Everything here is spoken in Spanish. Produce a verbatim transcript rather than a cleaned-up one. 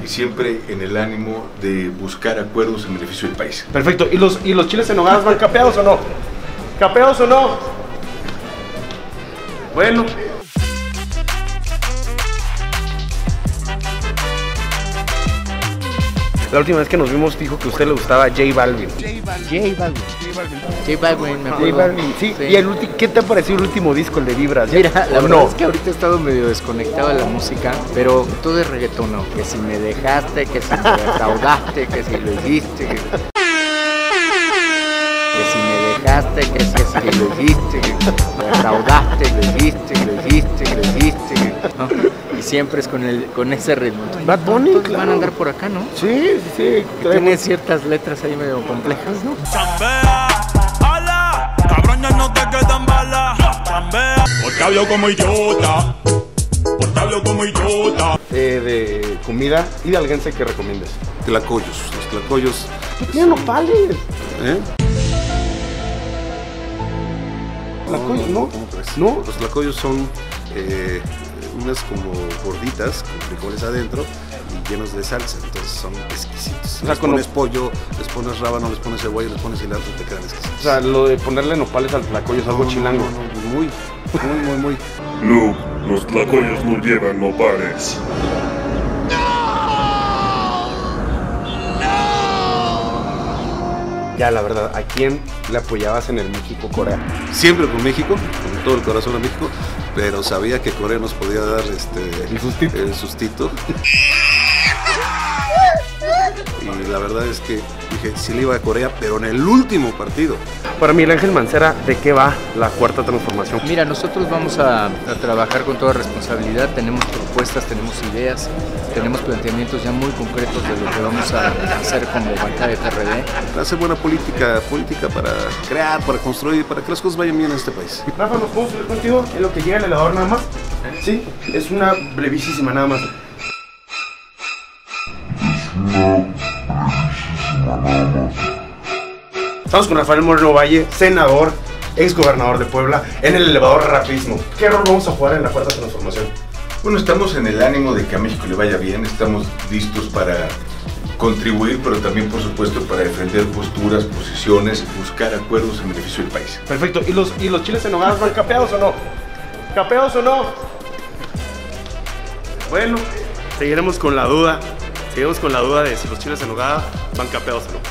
y siempre en el ánimo de buscar acuerdos en beneficio del país. Perfecto. ¿Y los, y los chiles en nogada van capeados o no? ¿Capeados o no? Bueno. La última vez que nos vimos dijo que a usted le gustaba J Balvin. J Balvin. J Balvin. J Balvin, me acuerdo. J Balvin, sí. Sí. ¿Y el ulti- qué te ha parecido el último disco, el de Vibras? Mira, la ¿O verdad no? es que ahorita he estado medio desconectado de la música, pero todo es reggaetón, ¿no? Que si me dejaste, que si me defraudaste, que si lo hiciste, que, que si me dejaste, que si, que si lo hiciste, que me defraudaste, lo hiciste, que lo hiciste, que lo hiciste, que, ¿no? Y siempre es con el con ese ritmo. Bad Bunny, Todos claro. van a andar por acá, ¿no? Sí, sí, sí. Tiene ciertas letras ahí medio complejas, ¿no? Chambea, ala, cabrón, ya no te quedan balas. Chambea, porque hablo como idiota, porque hablo como idiota. Eh, de comida hidalguense que recomiendas. Tlacoyos, los tlacoyos. Tiene nopales. ¿Eh? Tlacoyos, ¿no? ¿Cómo crees? ¿No? Los tlacoyos son eh, unas como gorditas con frijoles adentro y llenos de salsa, entonces son exquisitos. O sea, Les con pones lo- pollo, les pones rábano, les pones cebolla, les pones cilantro y te quedan exquisitos. O sea, lo de ponerle nopales al tlacoyo es algo chilango. No, no, no, muy, muy, muy, muy. No, los tlacoyos no llevan nopales. Ya, la verdad, ¿a quién le apoyabas en el México-Corea? Siempre con México, con todo el corazón a México, pero sabía que Corea nos podía dar este ¿El sustito? el sustito. Y la verdad es que dije, sí le iba a Corea, pero en el último partido. Para Miguel Ángel Mancera, ¿de qué va la cuarta transformación? Mira, nosotros vamos a, a trabajar con toda responsabilidad, tenemos propuestas, tenemos ideas, tenemos planteamientos ya muy concretos de lo que vamos a hacer como bancada de P R D. Hacer buena política, política para crear, para construir, para que las cosas vayan bien en este país. Rafa, ¿nos podemos subir contigo en lo que llega el elevador nada más? Sí, es una brevísima nada más. Estamos con Rafael Moreno Valle, senador, ex gobernador de Puebla, en el elevador rapidísimo. ¿Qué rol vamos a jugar en la cuarta transformación? Bueno, estamos en el ánimo de que a México le vaya bien, estamos listos para contribuir, pero también, por supuesto, para defender posturas, posiciones, buscar acuerdos en beneficio del país. Perfecto, ¿y los, y los chiles en nogada van capeados o no? ¿Capeados o no? Bueno, seguiremos con la duda, seguiremos con la duda de si los chiles en nogada van capeados o no.